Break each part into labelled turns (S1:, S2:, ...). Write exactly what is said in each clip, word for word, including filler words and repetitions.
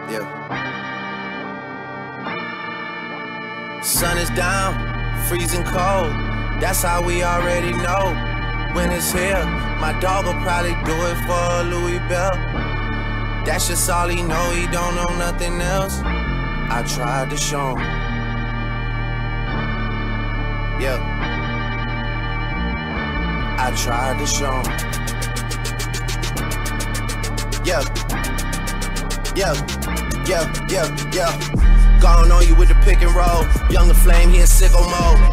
S1: Yeah. Sun is down, freezing cold. That's how we already know when it's here. My dog will probably do it for a Louis Bell. That's just all he know, he don't know nothing else. I tried to show him. Yeah. I tried to show him. Yeah. Yeah. Yeah. Yeah. Yeah. Gone on you with the pick and roll. Younger flame, he in sicko mode.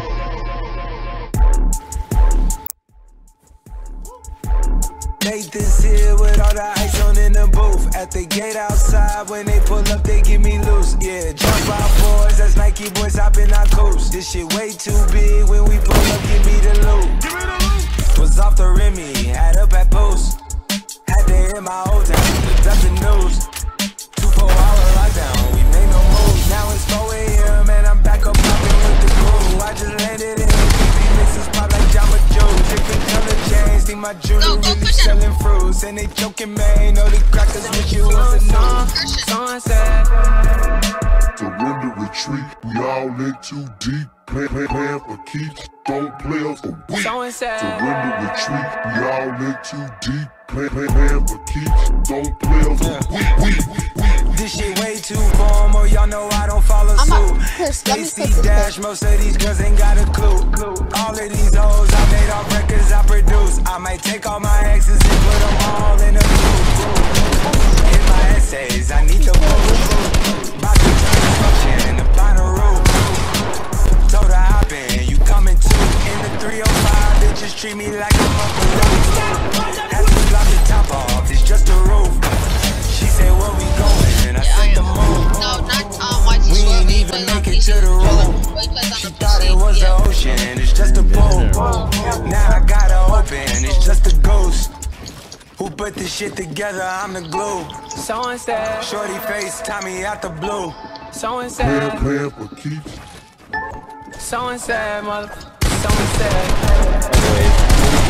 S2: Nathan's here with all the ice on in the booth. At the gate outside, when they pull up, they give me loose. Yeah, jump out boys, that's Nike boys hopping our coast. This shit way too big, when we pull up, give me the loot. Was off the Remy, had up at post. Had to hit my old town, looked up the news. Two four hour lockdown, we made no moves. Now it's four A M and I'm back up popping with the crew. I just landed in the P B mixes pop like Jamba Joe. Different color chains, see my jewelry really selling fruits. And they joking, man, know the crackers with you was a news. Sunset.
S3: Surrender, retreat, we all in too deep. Play, play, plan for keeps, don't play us a week. Surrender, retreat, we all in too deep. Play, play, plan for keeps, don't play us a week. week.
S2: This shit way too formal, y'all know I don't follow suit. Stacy Dash, most of these girls ain't got a clue. All of these hoes I made off records I produce. I might take all my exes and put them all in a group. In my essays, I need the move. About to turn the function up on the roof. Told her hop in, you coming too. In the three oh five, bitches treat me like a motherfucker. Had to drop the top off, it's just a roof. She said, where we going? I said the moon.
S4: No, not um, why
S2: we ain't even make it to the room. She thought it was the ocean, it's just a pool. Now I gotta open, it's just a ghost. Who put this shit together? I'm the glue. So and said, shorty face, Tommy out the blue. So and said,
S3: Plan, plan for keeps.
S2: So and said, mother. So and said.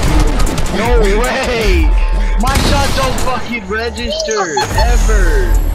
S5: No way! My shot don't fucking register ever.